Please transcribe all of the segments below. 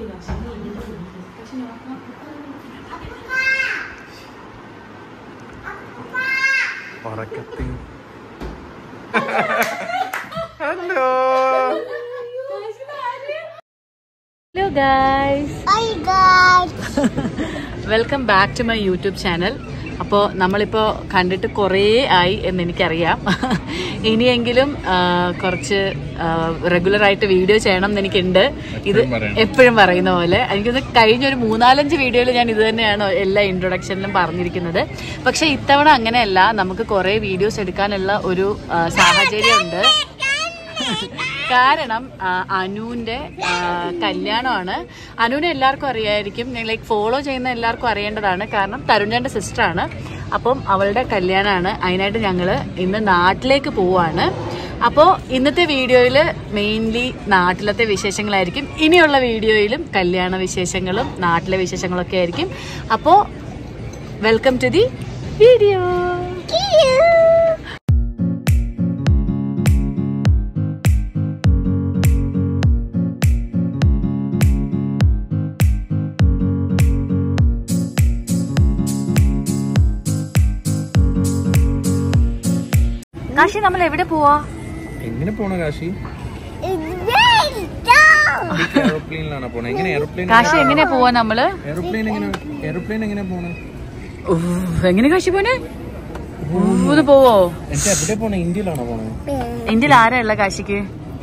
Hello. Hello guys. Hi guys. Welcome back to my YouTube channel. അപ്പോൾ നമ്മളിപ്പോൾ കണ്ടിട്ട് കുറേ ആയി എന്ന് എനിക്കറിയാം. ഇനിയെങ്കിലും കുറച്ച് റെഗുലറായിട്ട് വീഡിയോ ചെയ്യണം എന്ന് എനിക്കുണ്ട്. ഇത് എപ്പോഴും പറയുന്ന പോലെ എനിക്കൊന്ന് കഴിഞ്ഞൊരു 3-4 വീഡിയോയിൽ ഞാൻ ഇത് തന്നെയാണ് എല്ലാ ഇൻട്രൊഡക്ഷനിലും പറഞ്ഞിരിക്കുന്നത്. പക്ഷെ ഇത്തവണ അങ്ങനെയല്ല, നമുക്ക് കുറേ വീഡിയോസ് എടുക്കാനുള്ള ഒരു സാഹചര്യമുണ്ട്. കാരണം അനുവിന്റെ കല്യാണമാണ്. അനുവിനെ എല്ലാവർക്കും അറിയായിരിക്കും, ലൈക്ക് ഫോളോ ചെയ്യുന്ന എല്ലാവർക്കും അറിയേണ്ടതാണ്. കാരണം തരുണിന്റെ സിസ്റ്ററാണ്. അപ്പം അവളുടെ കല്യാണമാണ്. അതിനായിട്ട് ഞങ്ങൾ ഇന്ന് നാട്ടിലേക്ക് പോവാണ്. അപ്പോൾ ഇന്നത്തെ വീഡിയോയിൽ മെയിൻലി നാട്ടിലത്തെ വിശേഷങ്ങളായിരിക്കും. ഇനിയുള്ള വീഡിയോയിലും കല്യാണ വിശേഷങ്ങളും നാട്ടിലെ വിശേഷങ്ങളൊക്കെ ആയിരിക്കും. അപ്പോൾ welcome to the video. Kashi, നമ്മൾ എവിടെ പോവാ? എങ്ങനെ പോണ കാശി? എയർപ്ലെയിനിലാണ് പോണേ. എങ്ങനെ എയർപ്ലെയിൻ? കാശി എങ്ങനെ പോവാ നമ്മള്? എയർപ്ലെയിൻ എങ്ങനെ പോണേ? എങ്ങനെ കാശി പോനെ? പോവോ? എവിടെ പോണേ? ഇന്ത്യയിലാണോ പോണേ? ഇന്ത്യയിൽ ആരാ ഉള്ള കാശിക്ക്?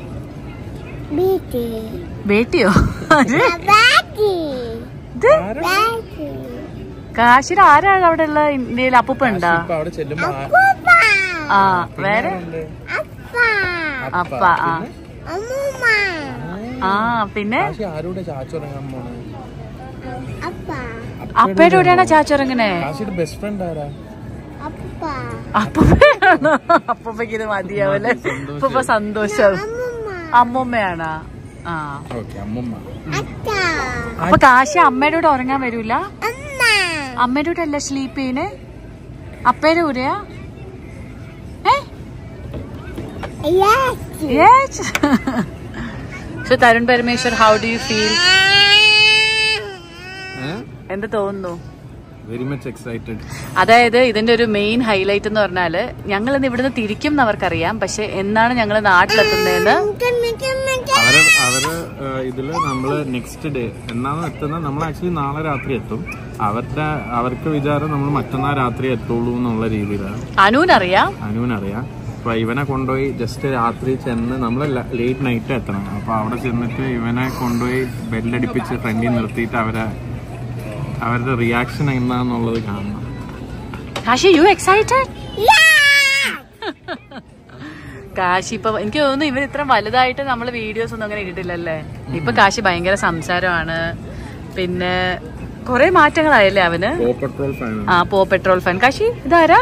ബേട്ടിയോ? കാശിയുടെ ആരാണ് അവിടെ ഉള്ള? ഇന്ത്യയിൽ അപ്പൂപ്പ ഉണ്ടാ? ആ, വേറെ അപ്പ. ആ പിന്നെ അപ്പയുടെ കൂടെയാണോ ചാച്ചുറങ്ങനെ? ബെസ്റ്റ് ഫ്രണ്ട് ആരാ? അപ്പൂപ്പയാണോ? അപ്പൂപ്പക്ക് ഇത് മതിയാവല്ലേ? അപ്പൂപ്പ സന്തോഷം. അമ്മൂമ്മയാണോ? ആ, അപ്പൊ കാശി അമ്മയുടെ കൂടെ ഉറങ്ങാൻ വരൂല? അമ്മയുടെ കൂടെ അല്ല സ്ലീപ്പ് ചെയ്യുന്നേ? അപ്പയുടെ കൂടെയാ? Yes. So Tarun Parameshwar, how do you feel? എന്ത് തോന്നുന്നു? Very much excited. അതായത് ഇതിന്റെ ഒരു മെയിൻ ഹൈലൈറ്റ് എന്ന് പറഞ്ഞാല് ഞങ്ങൾ ഇന്ന് ഇവിടുന്ന് തിരിക്കും എന്നവർക്കറിയാം. പക്ഷെ എന്നാണ് ഞങ്ങൾ നാട്ടിലെത്തുന്നതെന്ന് അവര് ഇതില് നമ്മള് നെക്സ്റ്റ് ഡേ എന്നാണ് എത്തുന്നത്. നമ്മൾ ആക്ച്വലി നാളെ രാത്രി എത്തും. അവർക്ക് വിചാരം നമ്മൾ മറ്റന്നാൾ രാത്രി എത്തുള്ളൂ എന്നുള്ള രീതിയിലാണ്. അനുവിനറിയാം. അപ്പൊ ഇവനെ കൊണ്ടുപോയി ജസ്റ്റ് രാത്രി ചെന്ന് നമ്മള് ലേറ്റ് നൈറ്റ് എത്തണം. അപ്പൊ അവിടെ ചെന്നിട്ട് ഇവനെ കൊണ്ടുപോയി ബെല്ലടിപ്പിച്ച് ഫ്രണ്ടിൽ നിർത്തിയിട്ട് അവരുടെ റിയാക്ഷൻ എന്താന്നുള്ളത് കാണണം. കാശി ഇപ്പൊ എനിക്ക് തോന്നുന്നു ഇവർ ഇത്ര വലുതായിട്ട് നമ്മള് വീഡിയോസ് ഒന്നും അങ്ങനെ ഇട്ടിട്ടില്ലല്ലേ? ഇപ്പൊ കാശി ഭയങ്കര സംസാരമാണ്. പിന്നെ കൊറേ മാറ്റങ്ങളായല്ലേ അവന്? പോ പെട്രോൾ ഫാൻ. കാശി ഇതാരാ?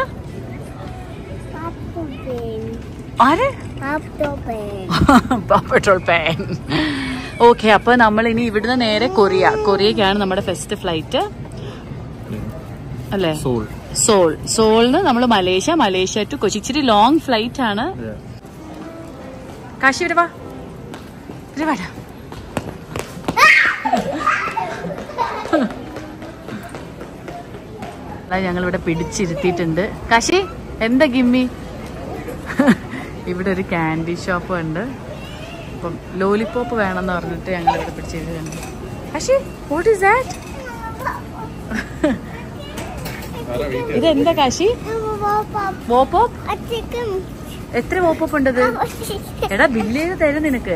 Petrol pan. ഓക്കെ, അപ്പൊ നമ്മൾ ഇനി ഇവിടുന്ന് നേരെ കൊറിയക്കാണ് നമ്മുടെ ഫസ്റ്റ് ഫ്ലൈറ്റ് അല്ലേ? സോളിന് നമ്മൾ മലേഷ്യ ടു കൊച്ചി. ഇച്ചിരി ലോങ് ഫ്ലൈറ്റ് ആണ്. കാശി വരവാ. ഞങ്ങളിവിടെ പിടിച്ചിരുത്തിയിട്ടുണ്ട്. കാശി എന്താ ഗിമ്മി? ഇവിടെ ഒരു ക്യാൻഡി ഷോപ്പ് ഉണ്ട്. അപ്പം ലോലിപോപ്പ് വേണമെന്ന് പറഞ്ഞിട്ട് ഞങ്ങൾ ഇവിടെ പിടിച്ചിരുന്നുണ്ട്. Kashi, what is that? ഇതെന്താ കാശി? വോപ്പോപ്പ്? എത്ര വോപ്പോപ്പ് ഉണ്ടത്? എടാ ബില്ല് ചെയ്ത് തരും നിനക്ക്.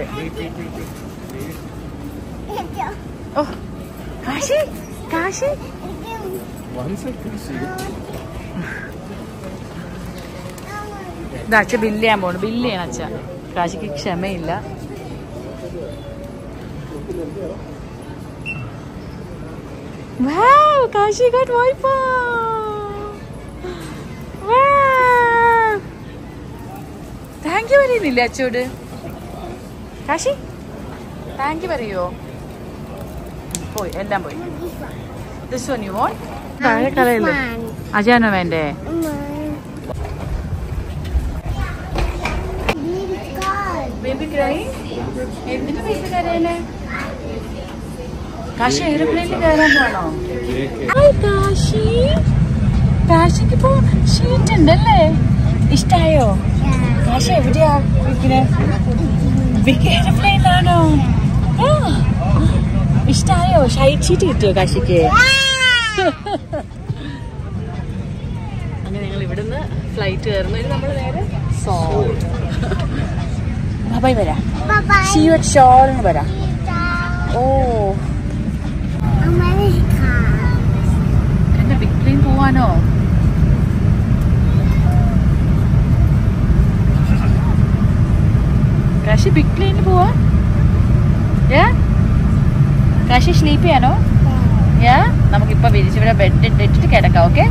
ഓ കാശി അച്ഛ ബില്ല് ചെയ്യാൻ പോണു. ബില്ല് ചെയ്യണം അച്ഛ. കാശിക്ക് ക്ഷമയില്ല. Wow, Kashi got wiper. Wow. Thank you പറയുന്നില്ല അച്ചോട്? കാശി താങ്ക് യു പറയോ? പോയി, എല്ലാം പോയി. This one you want? താഴെ കളയല്ലേ? അജാനോ വേണ്ടേ? Baby crying? എന്തിനാ baby കരയണേ? കാശി എയർപ്ലെയിനിൽ കയറാൻ പോണോ? ഹായ് കാശി. കാശിക്ക് ഇപ്പോ ഷീറ്റ് ഉണ്ടല്ലേ? ഇഷ്ടായോ? കാശി എവിടെയാ ബിഗ് എയർപ്ലെയിനിലാണോ? ഇഷ്ടായോ? ഷൈറ്റ് ഷീറ്റ് കിട്ടിയോ കാശിക്ക്? അങ്ങനെ ഞങ്ങൾ ഇവിടുന്ന് ഫ്ലൈറ്റ് കയറുന്നു. ഇത് നമ്മൾ നേരെ സോൾ ബൈ വരാം. സീ യു അറ്റ് ഷോൾ എന്ന് വരാം. ഓ എന്റെ ബിഗ് പ്ലെയിൻ പോവാനോ? കാശി ബിഗ് പ്ലെയിനിൽ പോവാ? കാശി സ്ലീപ്പ് ചെയ്യാനോ? നമുക്കിപ്പോ വിരിച്ചിവിടെ ബെഡ് ഇട്ടിട്ട് കിടക്കാം. ഓക്കെ.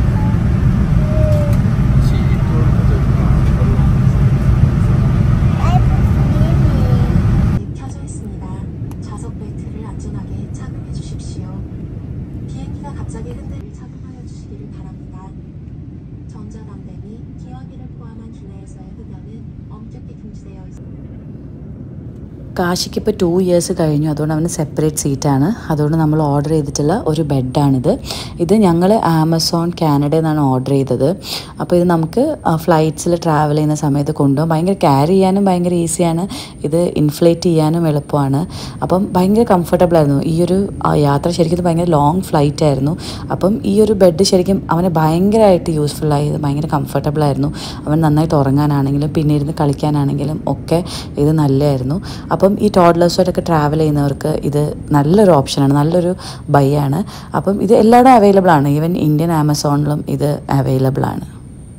കാശിക്ക് ഇപ്പോൾ 2 years കഴിഞ്ഞു. അതുകൊണ്ട് അവന് സെപ്പറേറ്റ് സീറ്റാണ്. അതുകൊണ്ട് നമ്മൾ ഓർഡർ ചെയ്തിട്ടുള്ള ഒരു ബെഡാണിത്. ഇത് ഞങ്ങൾ ആമസോൺ കാനഡയിൽ നിന്നാണ് ഓർഡർ ചെയ്തത്. അപ്പോൾ ഇത് നമുക്ക് ഫ്ലൈറ്റ്സിൽ ട്രാവൽ ചെയ്യുന്ന സമയത്ത് കൊണ്ടുപോകും. ഭയങ്കര ക്യാരി ചെയ്യാനും ഭയങ്കര ഈസിയാണ്. ഇത് ഇൻഫ്ലേറ്റ് ചെയ്യാനും എളുപ്പമാണ്. അപ്പം ഭയങ്കര കംഫർട്ടബിൾ ആയിരുന്നു. ഈ ഒരു യാത്ര ശരിക്കും ഭയങ്കര ലോങ് ഫ്ലൈറ്റ് ആയിരുന്നു. അപ്പം ഈ ഒരു ബെഡ് ശരിക്കും അവനെ ഭയങ്കരമായിട്ട് യൂസ്ഫുള്ളായി. ഇത് ഭയങ്കര കംഫർട്ടബിൾ ആയിരുന്നു. അവൻ നന്നായിട്ട് ഉറങ്ങാനാണെങ്കിലും പിന്നെ ഇരുന്ന് കളിക്കാനാണെങ്കിലും ഒക്കെ ഇത് നല്ലതായിരുന്നു. അപ്പം ഈ ടോഡ്ലേഴ്സുമായിട്ടൊക്കെ ട്രാവൽ ചെയ്യുന്നവർക്ക് ഇത് നല്ലൊരു ഓപ്ഷനാണ്, നല്ലൊരു ബൈ ആണ്. അപ്പം ഇത് എല്ലായിടും അവൈലബിൾ ആണ്. ഈവൻ ഇന്ത്യൻ ആമസോണിലും ഇത് അവൈലബിൾ ആണ്.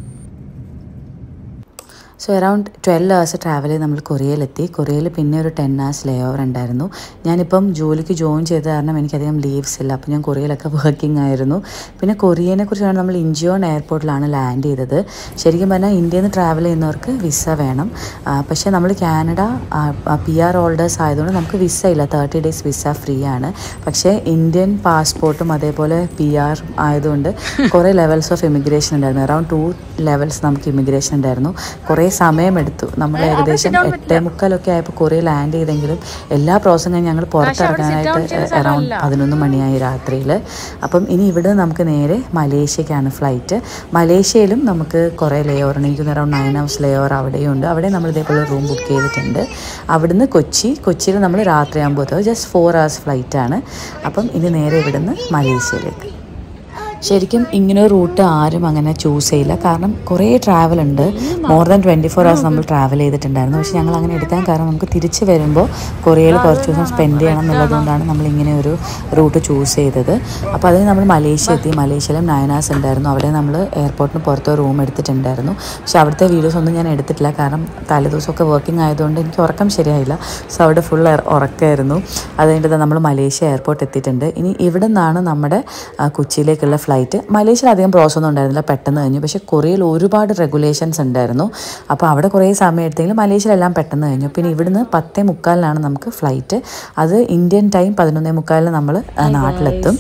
സോ അറൗണ്ട് 12 hours ട്രാവൽ ചെയ്ത് നമ്മൾ കൊറിയയിലെത്തി. കൊറിയയിൽ പിന്നെ ഒരു 10 hours ലേ ഓവർ ഉണ്ടായിരുന്നു. ഞാനിപ്പം ജോലിക്ക് ജോയിൻ ചെയ്ത കാരണം എനിക്കധികം ലീവ്സ് ഇല്ല. അപ്പം ഞാൻ കൊറിയയിലൊക്കെ വർക്കിംഗ് ആയിരുന്നു. പിന്നെ കൊറിയനെ കുറിച്ചാണ് നമ്മൾ ഇഞ്ചിയോൺ എയർപോർട്ടിലാണ് ലാൻഡ് ചെയ്തത്. ശരിക്കും പറഞ്ഞാൽ ഇന്ത്യയിൽ നിന്ന് ട്രാവൽ ചെയ്യുന്നവർക്ക് വിസ വേണം. പക്ഷേ നമ്മൾ കാനഡ PR ഹോൾഡേഴ്സ് ആയതുകൊണ്ട് നമുക്ക് വിസ ഇല്ല. 30 days വിസ ഫ്രീ ആണ്. പക്ഷേ ഇന്ത്യൻ പാസ്പോർട്ടും അതേപോലെ PR ആയതുകൊണ്ട് കുറേ ലെവൽസ് ഓഫ് ഇമിഗ്രേഷൻ ഉണ്ടായിരുന്നു. അറൗണ്ട് 2 levels നമുക്ക് ഇമിഗ്രേഷൻ ഉണ്ടായിരുന്നു. കുറേ സമയമെടുത്തു. നമ്മൾ ഏകദേശം 8:45 ആയപ്പോൾ കൊറിയ ലാൻഡ് ചെയ്തെങ്കിലും എല്ലാ പ്രോസസ്സും കഴിഞ്ഞ് ഞങ്ങൾ പുറത്തിറങ്ങാനായിട്ട് അറൗണ്ട് 11 മണിയായി രാത്രിയിൽ. അപ്പം ഇനി ഇവിടെ നമുക്ക് നേരെ മലേഷ്യക്കാണ് ഫ്ലൈറ്റ്. മലേഷ്യയിലും നമുക്ക് കുറേ ലേ ഓവർ ഉണ്ട്. എനിക്ക് അറൗണ്ട് 9 hours ലേ ഓവർ അവിടെയും ഉണ്ട്. അവിടെ നമ്മൾ ഇതേപോലെ റൂം ബുക്ക് ചെയ്തിട്ടുണ്ട്. അവിടുന്ന് കൊച്ചിയിൽ നമ്മൾ രാത്രിയാകുമ്പോൾ എത്തും. ജസ്റ്റ് 4 hours ഫ്ലൈറ്റാണ്. അപ്പം ഇനി നേരെ ഇവിടുന്ന് മലേഷ്യയിലേക്ക്. ശരിക്കും ഇങ്ങനൊരു റൂട്ട് ആരും അങ്ങനെ ചൂസ് ചെയ്യില്ല. കാരണം കുറേ ട്രാവൽ ഉണ്ട്. മോർ ദാൻ 24 hours നമ്മൾ ട്രാവൽ ചെയ്തിട്ടുണ്ടായിരുന്നു. പക്ഷേ ഞങ്ങൾ അങ്ങനെ എടുക്കാൻ കാരണം നമുക്ക് തിരിച്ച് വരുമ്പോൾ കൊറിയയിൽ കുറച്ച് ദിവസം സ്പെൻഡ് ചെയ്യണം എന്നുള്ളതുകൊണ്ടാണ് നമ്മളിങ്ങനെ ഒരു റൂട്ട് ചൂസ് ചെയ്തത്. അപ്പോൾ അതിന് നമ്മൾ മലേഷ്യ എത്തി. മലേഷ്യയിലും 9 hours ഉണ്ടായിരുന്നു. അവിടെ നമ്മൾ എയർപോർട്ടിന് പുറത്ത് റൂം എടുത്തിട്ടുണ്ടായിരുന്നു. പക്ഷേ അവിടുത്തെ വീഡിയോസ് ഒന്നും ഞാൻ എടുത്തിട്ടില്ല. കാരണം തലേദിവസമൊക്കെ വർക്കിംഗ് ആയതുകൊണ്ട് എനിക്ക് ഉറക്കം ശരിയായില്ല. സോ അവിടെ ഫുൾ ഉറക്കമായിരുന്നു. അത് കഴിഞ്ഞിട്ട് നമ്മൾ മലേഷ്യ എയർപോർട്ട് എത്തിയിട്ടുണ്ട്. ഇനി ഇവിടെ നിന്നാണ് നമ്മുടെ കൊച്ചിയിലേക്കുള്ള ഫ്ലൈറ്റ്. മലേഷ്യയിൽ അധികം പ്രോസസ് ഒന്നും ഉണ്ടായിരുന്നില്ല, പെട്ടെന്ന് കഴിഞ്ഞു. പക്ഷേ കൊറിയയിൽ ഒരുപാട് റെഗുലേഷൻസ് ഉണ്ടായിരുന്നു. അപ്പോൾ അവിടെ കുറേ സമയം എടുത്തെങ്കിലും മലേഷ്യയിലെല്ലാം പെട്ടെന്ന് കഴിഞ്ഞു. പിന്നെ ഇവിടുന്ന് 10:45 നമുക്ക് ഫ്ലൈറ്റ്. അത് ഇന്ത്യൻ ടൈം 11:45 നമ്മൾ നാട്ടിലെത്തും.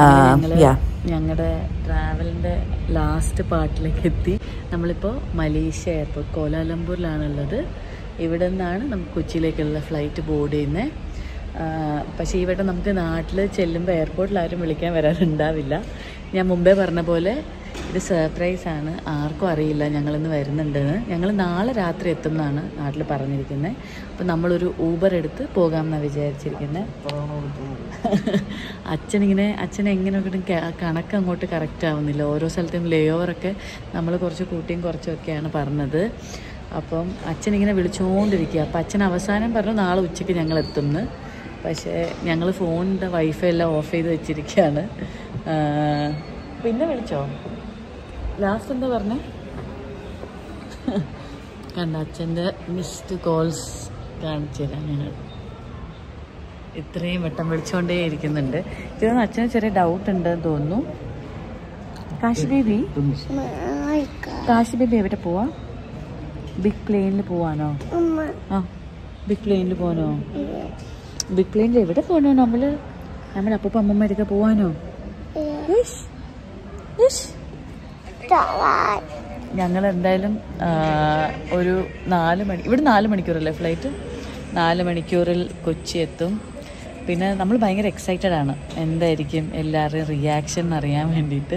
ഞങ്ങളുടെ ട്രാവലിൻ്റെ ലാസ്റ്റ് പാർട്ടിലേക്ക് എത്തി. നമ്മളിപ്പോൾ മലേഷ്യ എയർപോർട്ട് കോലാലംപൂരിലാണുള്ളത്. ഇവിടെ നിന്നാണ് നമുക്ക് കൊച്ചിയിലേക്കുള്ള ഫ്ലൈറ്റ് ബോർഡ് ചെയ്യുന്നത്. പക്ഷേ ഇവിടെ നമുക്ക് നാട്ടിൽ ചെല്ലുമ്പോൾ എയർപോർട്ടിൽ ആരും വിളിക്കാൻ വരാനുണ്ടാവില്ല. ഞാൻ മുമ്പേ പറഞ്ഞ പോലെ ഇത് സർപ്രൈസാണ്. ആർക്കും അറിയില്ല ഞങ്ങളിന്ന് വരുന്നുണ്ടെന്ന്. ഞങ്ങൾ നാളെ രാത്രി എത്തും എന്നാണ് നാട്ടിൽ പറഞ്ഞിരിക്കുന്നത്. അപ്പോൾ നമ്മളൊരു ഊബർ എടുത്ത് പോകാമെന്നാണ് വിചാരിച്ചിരിക്കുന്നത്. അച്ഛൻ എങ്ങനെയൊക്കെ കണക്ക് അങ്ങോട്ട് കറക്റ്റ് ആവുന്നില്ല. ഓരോ സ്ഥലത്തും ലേ ഓവറൊക്കെ നമ്മൾ കുറച്ച് കൂട്ടിയും കുറച്ചൊക്കെയാണ് പറഞ്ഞത്. അപ്പം അച്ഛനിങ്ങനെ വിളിച്ചുകൊണ്ടിരിക്കുക. അപ്പം അച്ഛൻ അവസാനം പറഞ്ഞു നാളെ ഉച്ചയ്ക്ക് ഞങ്ങൾ എത്തുമെന്ന്. പക്ഷേ ഞങ്ങൾ ഫോണിൻ്റെ വൈഫൈ എല്ലാം ഓഫ് ചെയ്ത് വെച്ചിരിക്കുകയാണ്. പിന്നെ വിളിച്ചോ? ലാസ്റ്റ് എന്താ പറഞ്ഞേ? കണ്ട അച്ഛൻ്റെ മിസ്ഡ് കോൾസ് കാണിച്ചു തരാം. ഞങ്ങൾ ഇത്രയും വട്ടം വിളിച്ചുകൊണ്ടേ ഇരിക്കുന്നുണ്ട്. ഇതൊന്നും അച്ഛന് ചെറിയ ഡൗട്ട് ഉണ്ടെന്ന് തോന്നുന്നു. കാശി ബേബി എവിടെ പോവാ? ബിഗ് പ്ലെയിനിൽ പോവാനോ? ബിഗ് പ്ലെയിനിൽ പോകാനോ? ബിഗ് പ്ലെയിനിൽ എവിടെ പോകണോ? നമ്മുടെ അപ്പൂപ്പ അമ്മമ്മയൊക്കെ പോവാനോ? ഞങ്ങൾ എന്തായാലും ഒരു 4 മണി, ഇവിടെ 4 മണിക്കൂറല്ലേ ഫ്ലൈറ്റ്? 4 മണിക്കൂറിൽ കൊച്ചി എത്തും. പിന്നെ നമ്മൾ ഭയങ്കര എക്സൈറ്റഡ് ആണ് എന്തായിരിക്കും എല്ലാവരുടെയും റിയാക്ഷൻ അറിയാൻ വേണ്ടിയിട്ട്.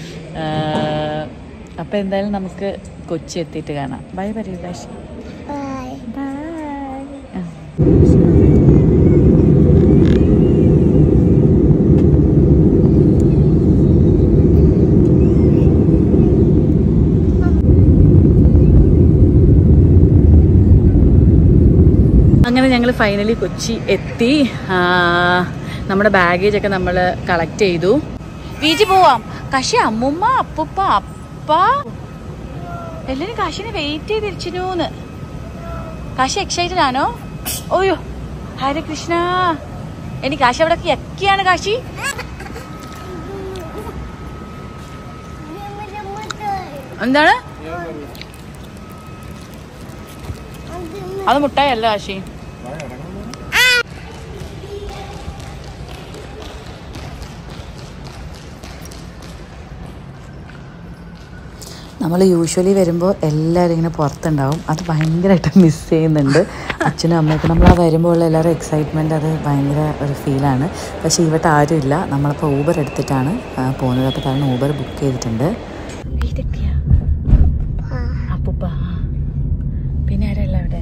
അപ്പോൾ എന്തായാലും നമുക്ക് കൊച്ചി എത്തിയിട്ട് കാണാം. ബൈ പറയൂ കാശി. ബൈ. അങ്ങനെ ഞങ്ങൾ ഫൈനലി കൊച്ചി എത്തി. നമ്മുടെ ബാഗേജൊക്കെ നമ്മൾ കളക്ട് ചെയ്തു. വീട്ടിൽ പോവാം. കാശി അമ്മുമ്മ അപ്പുപ്പ അപ്പ എല്ലാവരും കാശിനെ വെയിറ്റ് ചെയ്തിരിച്ചിരുന്നു. കാശി എക്സൈറ്റഡ് ആണോ? ഓയോ ഹരേ കൃഷ്ണ. എനിക്ക് കാശി അവിടെ യക്കിയാണ്. കാശി എന്താണ് അത്? മുട്ടായി അല്ല കാശി. നമ്മൾ യൂഷ്വലി വരുമ്പോൾ എല്ലാവരും ഇങ്ങനെ പുറത്തുണ്ടാവും. അത് ഭയങ്കരമായിട്ട് മിസ് ചെയ്യുന്നുണ്ട്. അച്ഛനും അമ്മയൊക്കെ നമ്മൾ ആ വരുമ്പോൾ ഉള്ള എല്ലാവരും എക്സൈറ്റ്മെൻറ്റ് അത് ഭയങ്കര ഒരു ഫീലാണ്. പക്ഷേ ഇവിടെ ആരുമില്ല. നമ്മളിപ്പോൾ ഊബർ എടുത്തിട്ടാണ് പോകുന്നത്. അപ്പോൾ കാരണം ഊബർ ബുക്ക് ചെയ്തിട്ടുണ്ട്. അപ്പൂപ്പ പിന്നെ ആരല്ല അവിടെ?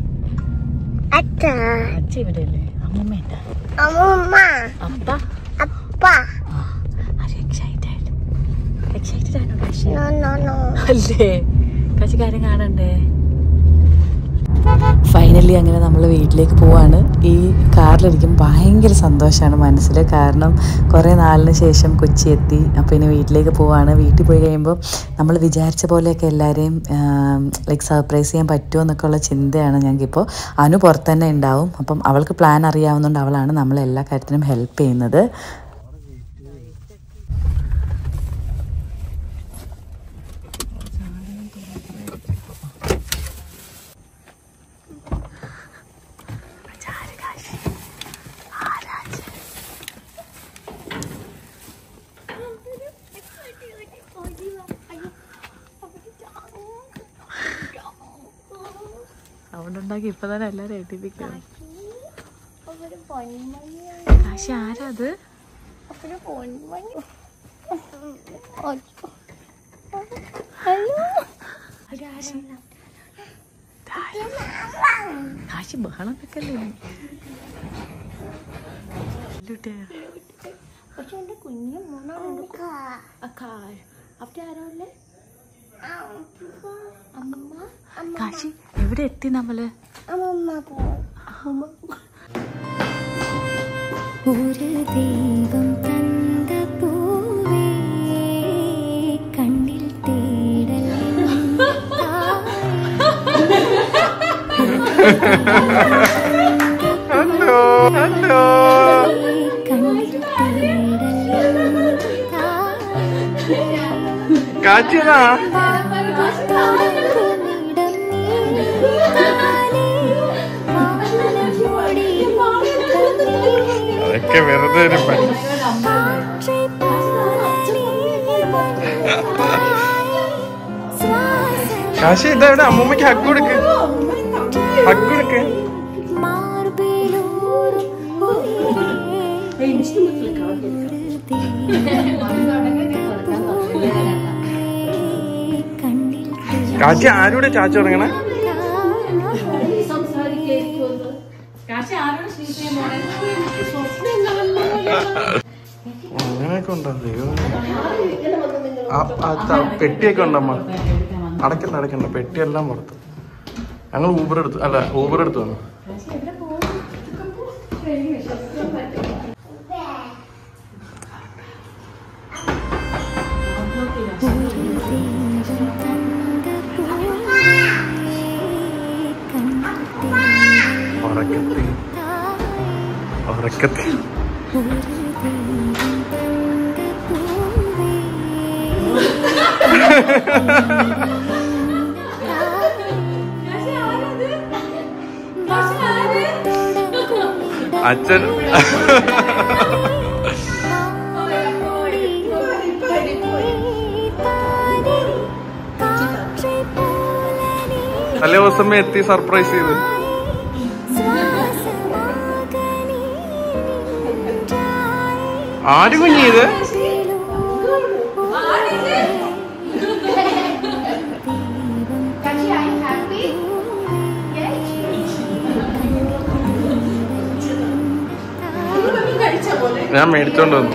അച്ഛ ഇവിടെ അല്ലേ? അമ്മൂമ്മ എന്താ? അപ്പ എക്സൈറ്റഡ് ആണോ കാശി? അല്ലേ? കാശി കാര്യം കാണണ്ടേ? ഫൈനലി അങ്ങനെ നമ്മൾ വീട്ടിലേക്ക് പോവാണ്. ഈ കാറിലിരിക്കും ഭയങ്കര സന്തോഷമാണ് മനസ്സിൽ. കാരണം കുറേ നാളിന് ശേഷം കൊച്ചി എത്തി. അപ്പോൾ ഇനി വീട്ടിലേക്ക് പോവാണ്. വീട്ടിൽ പോയി കഴിയുമ്പോൾ നമ്മൾ വിചാരിച്ച പോലെയൊക്കെ എല്ലാവരെയും ലൈക്ക് സർപ്രൈസ് ചെയ്യാൻ പറ്റുമോ എന്നൊക്കെ ഉള്ള ചിന്തയാണ് ഞങ്ങൾക്കിപ്പോൾ. അനു പുറത്ത് തന്നെ ഉണ്ടാവും. അപ്പം അവൾക്ക് പ്ലാൻ അറിയാവുന്നതുകൊണ്ട് അവളാണ് നമ്മളെല്ലാ കാര്യത്തിനും ഹെൽപ്പ് ചെയ്യുന്നത്. അതുകൊണ്ടുണ്ടാക്കി ഇപ്പൊ തന്നെ എല്ലാരും ഏൽപ്പിക്കണം. കാശി ആരാ അത്? കാശി ബഹളം വെക്കല്ലേ? കാശി എവിടെ എത്തി നമ്മള്? ഒരു ദൈവം കണ്ട പൂവേ കണ്ണിൽ തേടൽ കാച്ചിനാ അതൊക്കെ വെറുതെ ഒരു പണി. കാശി ഇതെവിടെ? അമ്മൂമ്മക്ക് ഹഗ് കൊടുക്ക്, ഹഗ് കൊടുക്ക്. കാച്ചി ആരോടെ ചാച്ചു തുടങ്ങണേ? അങ്ങനെയൊക്കെ ഉണ്ടോ? പെട്ടിയൊക്കെ ഉണ്ടമ്മ. അടക്കണ്ട പെട്ടിയെല്ലാം പുറത്ത്. ഞങ്ങൾ ഊബർ എടുത്തു വന്നു. ഉറക്കത്തി അച്ഛൻ തലേ ദിവസമേ എത്തി സർപ്രൈസ് ചെയ്ത്. ആര് കുഞ്ഞി ഇത്? ഞാൻ മേടിച്ചോണ്ട് വന്നു.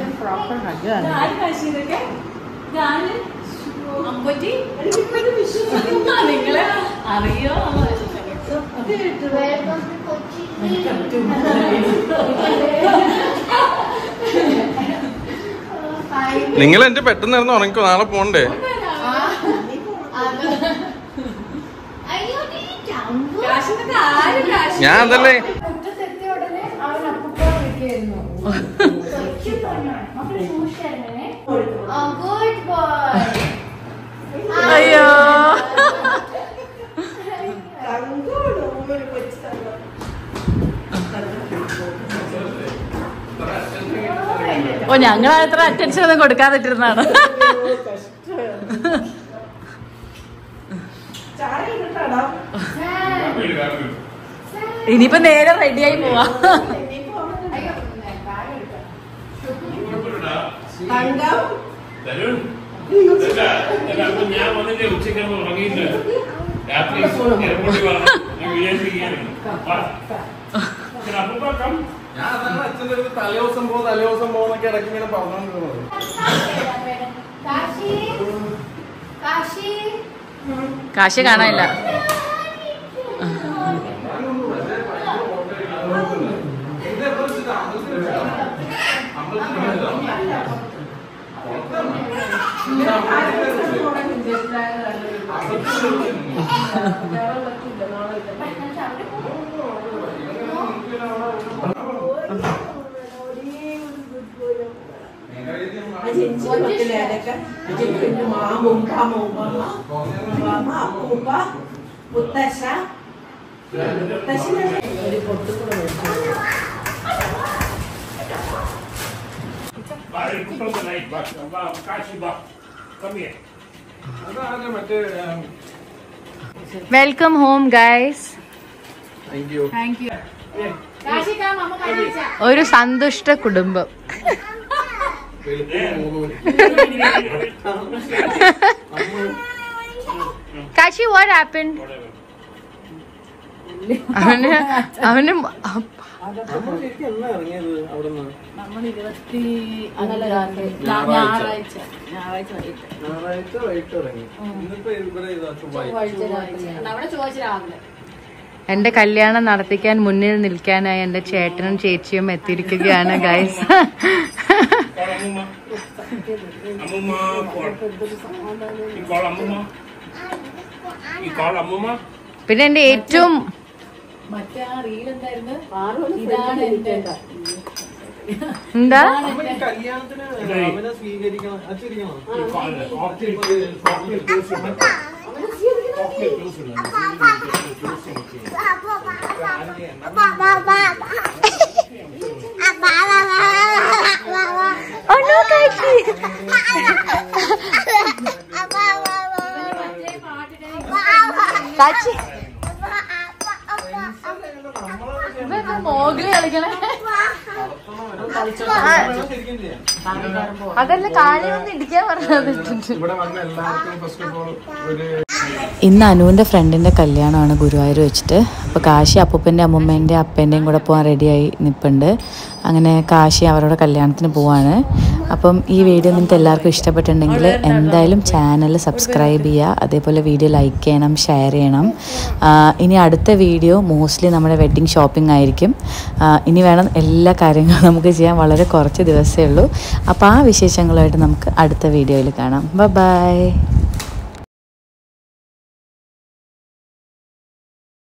നിങ്ങൾ എന്റെ പെട്ടെന്ന് ഇറന്ന് ഉറങ്ങിക്കോ, നാളെ പോണ്ടേ? ഞാൻ അതല്ലേ അയ്യോ ഓ ഞങ്ങൾ അത്ര അറ്റൻഷൻ ഒന്നും കൊടുക്കാതിട്ടിരുന്നാണ്. ഇനിയിപ്പോ നേരെ റെഡിയായി പോവാ. ഞാൻ വന്നിട്ട് ഉച്ചയ്ക്ക് ഉറങ്ങിയില്ല, രാത്രി തലേദിവസം പോകുന്നൊക്കെ ഇടയ്ക്ക് ഇങ്ങനെ പറഞ്ഞോണ്ടിരുന്നത്. കാശി കാണാനില്ല. Welcome home guys. ഒരു സന്തുഷ്ട കുടുംബം. Kashi what happened? അവന് എന്റെ കല്യാണം നടത്തിക്കാൻ മുന്നിൽ നിൽക്കാനായി എന്റെ ചേട്ടനും ചേച്ചിയും എത്തിയിരിക്കുകയാണ് ഗൈസ്. പിന്നെ എന്റെ ഏറ്റവും എന്താ കാച്ചി മോഗില് കളിക്കണേ? അതല്ല കാലിയൊന്നും ഇടിക്കാൻ പറഞ്ഞത്. ഇന്ന് അനുവിൻ്റെ ഫ്രണ്ടിൻ്റെ കല്യാണമാണ് ഗുരുവായൂർ വെച്ചിട്ട്. അപ്പോൾ കാശി അപ്പൂപ്പൻ്റെ അമ്മൂമ്മേൻ്റെ അപ്പേൻ്റെയും കൂടെ പോകാൻ റെഡിയായി നിൽപ്പുണ്ട്. അങ്ങനെ കാശി അവരുടെ കല്യാണത്തിന് പോവാണ്. അപ്പം ഈ വീഡിയോ നിങ്ങൾക്ക് എല്ലാവർക്കും ഇഷ്ടപ്പെട്ടിട്ടുണ്ടെങ്കിൽ എന്തായാലും ചാനൽ സബ്സ്ക്രൈബ് ചെയ്യുക, അതേപോലെ വീഡിയോ ലൈക്ക് ചെയ്യണം, ഷെയർ ചെയ്യണം. ഇനി അടുത്ത വീഡിയോ മോസ്റ്റ്ലി നമ്മുടെ വെഡ്ഡിങ് ഷോപ്പിംഗ് ആയിരിക്കും. ഇനി വേണം എല്ലാ കാര്യങ്ങളും നമുക്ക് ചെയ്യാൻ, വളരെ കുറച്ച് ദിവസമേ ഉള്ളൂ. അപ്പോൾ ആ വിശേഷങ്ങളുമായിട്ട് നമുക്ക് അടുത്ത വീഡിയോയിൽ കാണാം. ബൈ.